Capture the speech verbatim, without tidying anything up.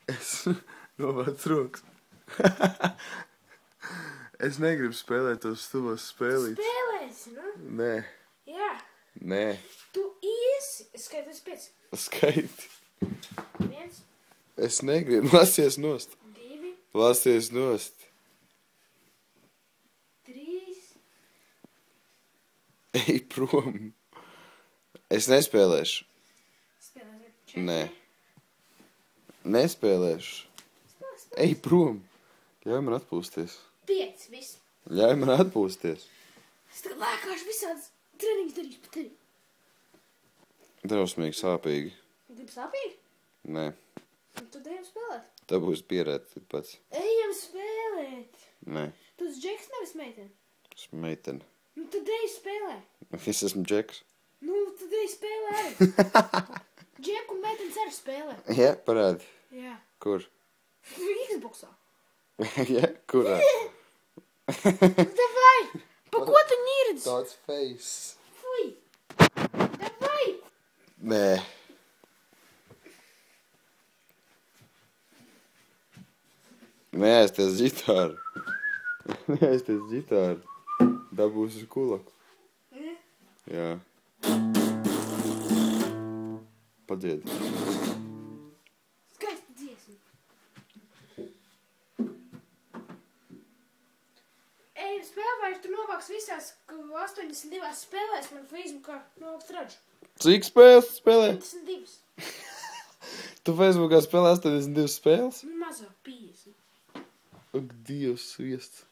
Es novāc rokas. Es negribu spēlēt tos stulbos spēlītes. Spēlēsi, nu? Nē. Jā. Nē. Tu iesi. Es skaitu līdz pieci. Skaiti. Viens. Es negribu. Lasies nost. Divi. Lasies nost. Trīs. Ej prom. Es nespēlēšu. Spēlēsi. Četri. Nē. Nespēlēšu. Spēlēsi. Ej prom. Ļauj man atpūsties. Pieci. Viss. Ļauj man atpūsties. Es tagad lēkāšu visādas treniņus darīšu pa tevi. Drausmīgi sāpīgi. Gribu sāpīgi? Nē. Un tad ejam spēlēt. Tā būs pierēt pats. Ejam spēlēt. Nē. Tu esi Džeks, nevis meitene. Esmu meitene. Nu tad ej spēlē. Es esmu Džeks. Nu tad ej spēlē arī. Džeku un meitenes arī spēlē. Jā, parādi. Jā. Kur? Xboxā. Jā, kurā? Nu davai. Pa ko tu ņirdz? Tāds face. Fui. Davai. Nē. Neaizties ģitāru. Neaizties ģitāru. Dabūsi kulaku. Ja. Jā. Padziedi. Skaista dziesma. Ej, spēlē, vai tu novāks visās astoņdesmit divās spēlēs man Facebookā novāks ražu? Cik spēles spēlē? piecdesmit divas. Tu Facebookā spēlē astoņdesmit divas spēles? Nu mazāk piecdesmit. Ak, Dievs, sviests.